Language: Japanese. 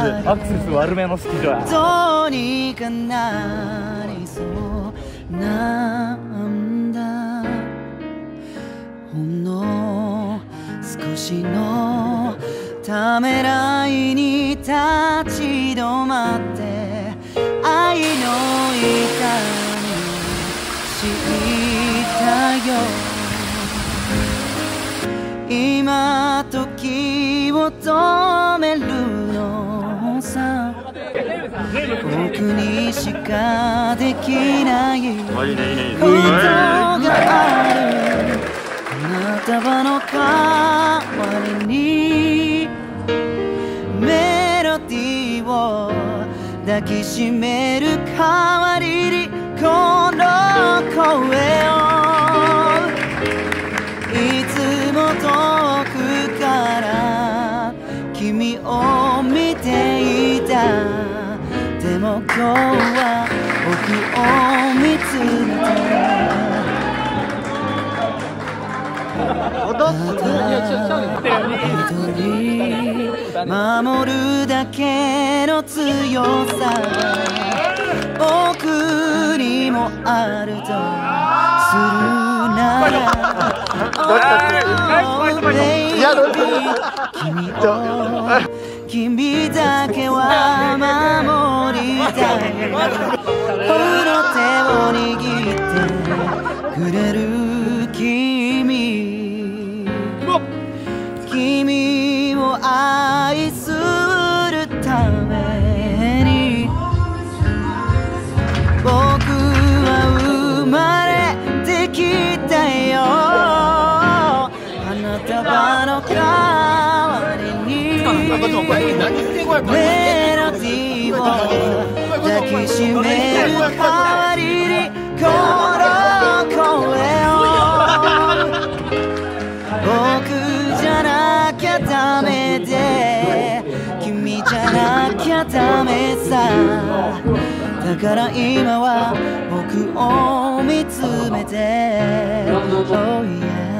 アクセス悪めのスキルはどうにかなりそうなんだ。ほんの少しのためらいに立ち止まって愛の痛み知ったよ。今時を止めるのさ、僕にしかできないことがある。花束の代わりにメロディーを抱きしめる代わりにこの声をいつも遠くから君を見ていた。でも今日は僕を見つめて守るだけの強さ僕にもあるとするなら、君だけは守りたい。この手を握ってくれる君を愛するために僕は生まれてきたよ。花束の代わりにメロディーを抱きしめる代わりにこの声を僕じゃなきゃダメで君じゃなきゃダメさ。だから今は僕を見つめて、oh yeah